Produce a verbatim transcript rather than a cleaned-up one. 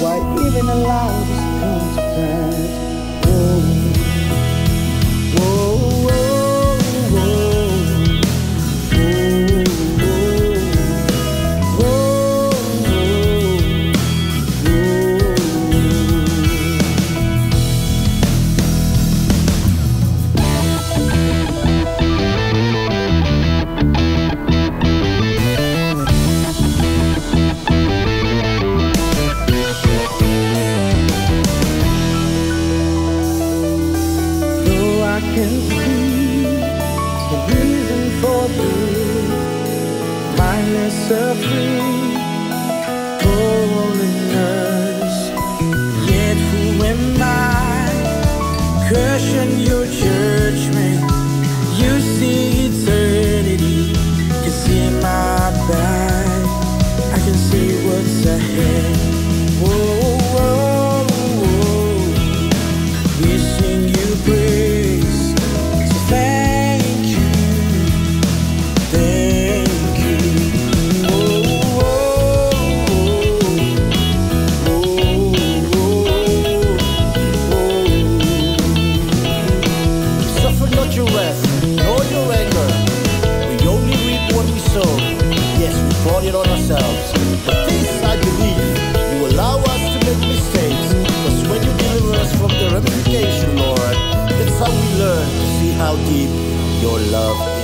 why even allow this to come to pass? Whoa, whoa, whoa, whoa, whoa, whoa, I can see the reason for this, mindless of free holiness. Yet who am I? Question your judgment. You see eternity, can see my back, I can see what's ahead. Whoa, whoa, whoa. We sing you praise. Thank you, thank you. Oh, oh, oh, oh, oh, oh. Suffer not your wrath, nor your anger. We only reap what we sow. Yes, we brought it on ourselves. But this, I believe, you allow us to make mistakes. Because when you deliver us from the ramification, Lord, that's how we learn to see how deep your love is.